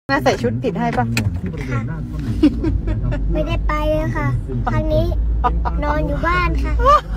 แม่ใส่ชุดผิดให้ปะค่ะไม่ได้ไปเลยค่ะครั้งนี้นอนอยู่บ้านค่ะ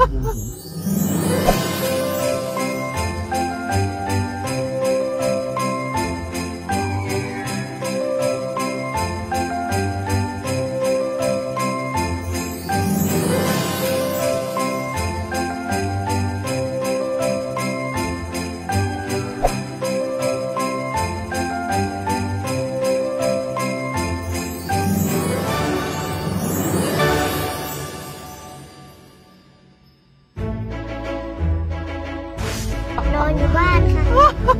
นอนอยู่บ้านค่ะ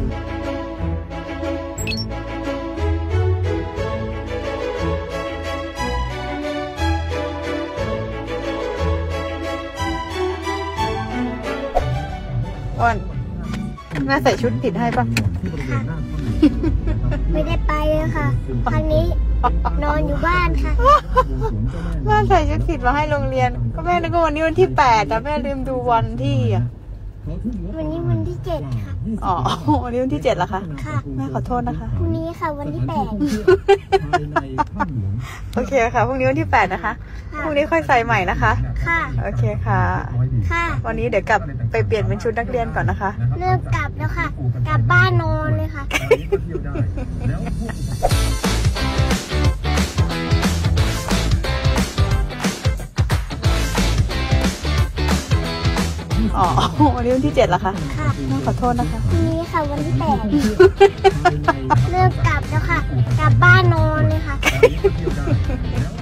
อ้วนแม่ใส่ชุดผิดให้ปะค่ะไม่ได้ไปเลยค่ะครั้งนี้นอนอยู่บ้านค่ะแม่ใส่ชุดผิดมาให้โรงเรียนก็แม่นึกว่าวันนี้วันที่8แต่แม่ลืมดูวันที่อ่ะวันนี้วันที่7ค่ะอ๋อวันนี้วันที่7แล้วคะค่ะแม่ขอโทษนะคะพรุ่งนี้ค่ะวันที่8 โอเคค่ะพรุ่งนี้วันที่8นะคะพรุ่งนี้ค่อยใส่ใหม่นะคะค่ะโอเคค่ะค่ะวันนี้เดี๋ยวกลับไปเปลี่ยนเป็นชุดนักเรียนก่อนนะคะเริ่มกลับแล้วค่ะกลับบ้านนอนเลยค่ะอ๋อวันนี้วันที่7แล้วค่ะค่ะแม่ขอโทษนะคะพรุ่งนี้ค่ะวันที่8เริ่มกลับแล้วค่ะกลับบ้านนอนเลยค่ะ